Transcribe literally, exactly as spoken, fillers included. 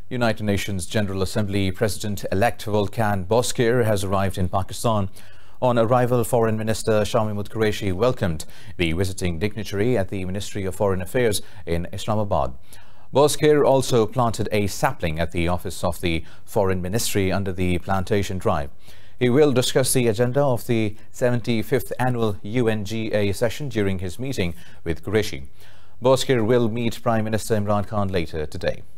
United Nations General Assembly President-elect Volkan Bozkir has arrived in Pakistan. On arrival, Foreign Minister Shamimud Qureshi welcomed the visiting dignitary at the Ministry of Foreign Affairs in Islamabad. Bozkir also planted a sapling at the office of the Foreign Ministry under the plantation drive. He will discuss the agenda of the seventy-fifth annual U N G A session during his meeting with Qureshi. Bozkir will meet Prime Minister Imran Khan later today.